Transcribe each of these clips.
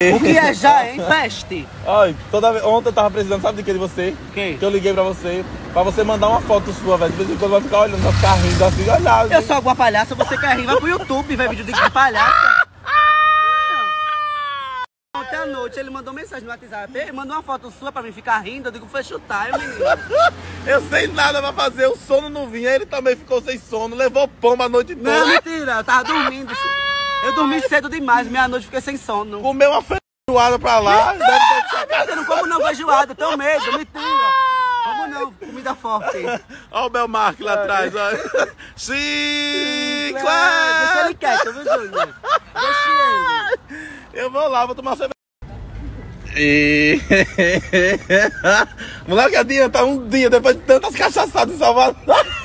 O que é já, hein? Peste. Ai, ontem eu tava precisando, sabe de que de você? Quem? Que eu liguei pra você mandar uma foto sua, velho. De vez em quando vai ficar olhando, vai ficar rindo assim, olhar. Eu sou alguma palhaça, você quer rir, vai pro YouTube, vai vídeo de palhaça. Ontem à noite ele mandou mensagem no WhatsApp, ele mandou uma foto sua pra mim ficar rindo, eu digo, foi chutar, menino. Eu sem nada pra fazer, o sono não vinha, ele também ficou sem sono, levou pomba a noite toda. Não, mentira, eu tava dormindo. Eu dormi cedo demais, meia-noite fiquei sem sono. Comeu uma feijoada pra lá, deve ter... Eu não como não feijoada, tenho medo, mentira. Como não, comida forte. Olha o Belmark lá atrás, olha. Chiclete! Deixa ele quieto, viu, Júnior? Deixa ele. Eu vou lá, vou tomar cerveja. Moleque, adianta um dia depois de tantas cachaçadas em Salvador.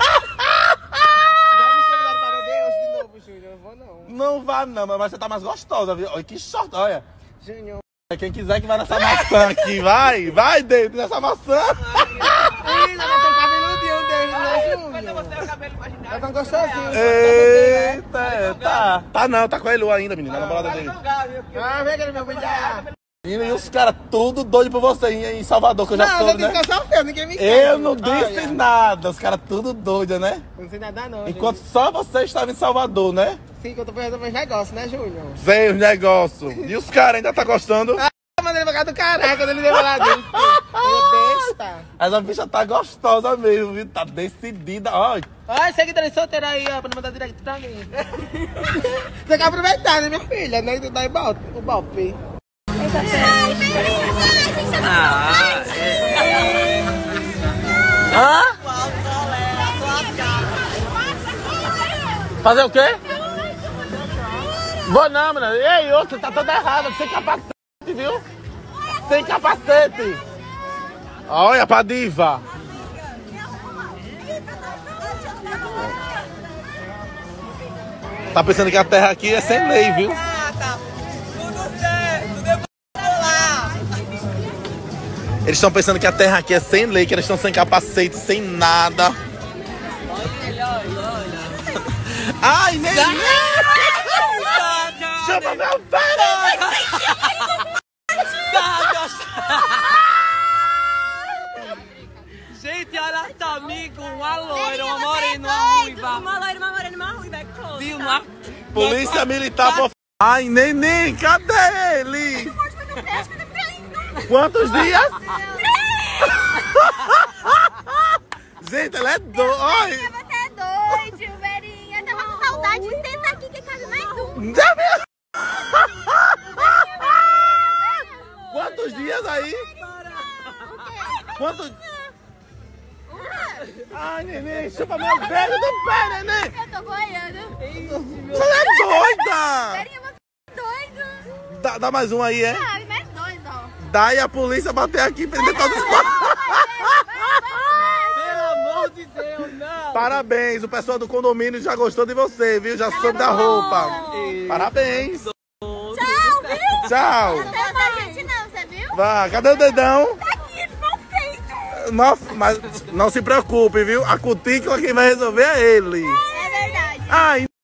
Não vá não, mas você tá mais gostosa, viu? Olha que short, olha. Júnior. Quem quiser que vai nessa maçã aqui, vai dentro dessa maçã. Ainda tá com o cabeludinho dele, né, Júnior? Tá tão gostosinho. Eita, tá não, tá com a Elu ainda, menina, a namorada dele. Ah, vem aquele meu brilhar. E os caras tudo doido por você em Salvador, que eu já soube, né? Não, eu disse que eu sou feio, ninguém me quer. Eu não disse nada, os caras tudo doido, né? Não sei nada não, Enquanto só você estava em Salvador, né? Sim, que eu tô fazendo meus negócios, né, Júnior? Sei os negócios. E os caras ainda tá gostando? Eu mandei pra cá do caralho quando ele deu lá dentro. Eu besta. Mas a bicha tá gostosa mesmo, viu? Tá decidida, ó. Olha, seguidores solteiros aí, ó, pra não mandar direto pra mim. Tem que aproveitar, né, minha filha? Né? Tu dá o golpe. Hã? Fazer o quê? Vou não, menina. Ei, outra, tá toda errada. Sem capacete, viu? Sem capacete. Olha pra diva. Tá pensando que a terra aqui é sem lei, viu? Eles estão pensando que a terra aqui é sem lei, que eles estão sem capacete, sem nada. Ai, nem... Chama meu velho! Gente, olha essa amigo, uma loira, uma morena, uma ruiva. Uma loira, uma morena, uma ruiva, é close. Viu, uma... Polícia Militar, por... Ai, neném, cadê ele? Quantos dias? Gente, ela é doida. Você é doido, Verinha. Tava com saudade. Senta aqui que cabe mais um. Quantos dias aí? Quantos? Ai, neném, chupa meu velho do pé, neném. Eu tô boiando. Você é doida. Verinha, você é doido. Dá mais um aí, é? Ah, mais dois, ó. Dá e a polícia bater aqui e prender todos os quatro. Pelo amor de Deus, não! Parabéns, o pessoal do condomínio já gostou de você, viu? Já soube da roupa. Parabéns. Tchau, viu? Tchau. Não tem pra gente não, você viu? Vá, cadê o dedão? Tá aqui, mal feito. Nossa, mas não se preocupe, viu? A cutícula quem vai resolver é ele. É verdade. Ai,